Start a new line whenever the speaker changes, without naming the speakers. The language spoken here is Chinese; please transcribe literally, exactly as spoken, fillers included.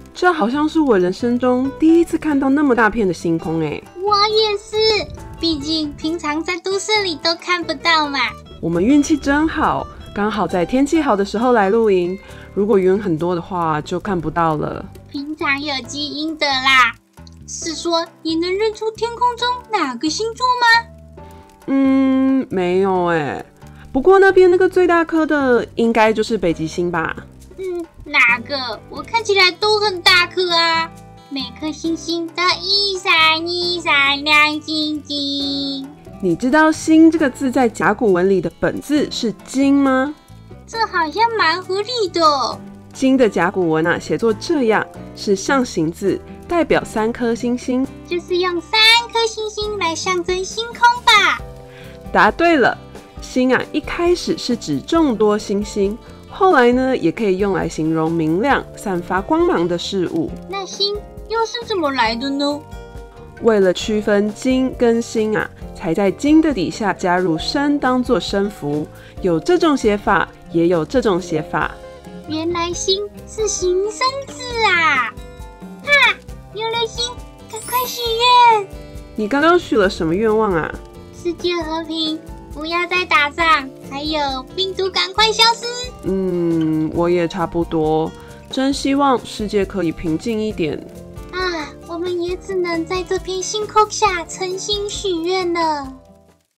这好像是我人生中第一次看到那么大片的星空诶。
我也是，毕竟平常在都市里都看不到嘛。
我们运气真好，刚好在天气好的时候来露营，如果云很多的话就看不到了。
平常有基因的啦，是说你能认出天空中哪个星座吗？
嗯，没有诶，不过那边那个最大颗的应该就是北极星吧。
嗯，哪个？我看起来都很大颗啊，每颗星星都一闪一闪亮晶晶。
你知道星这个字在甲骨文里的本字是金吗？
这好像蛮合理的。
金的甲骨文啊，写作这样，是象形字，代表三颗星星，
就是用三颗星星来象征星空吧？
答对了。星啊，一开始是指众多星星，后来呢，也可以用来形容明亮、散发光芒的事物。
那星又是怎么来的呢？
为了区分金跟星啊，才在金的底下加入声当作声符，有这种写法，也有这种写法。
原来星是形声字啊！哈，有了星，赶快许愿！
你刚刚许了什么愿望啊？
世界和平，不要再打仗，还有病毒赶快消失。
嗯，我也差不多，真希望世界可以平静一点。
啊，我们也只能在这片星空下诚心许愿了。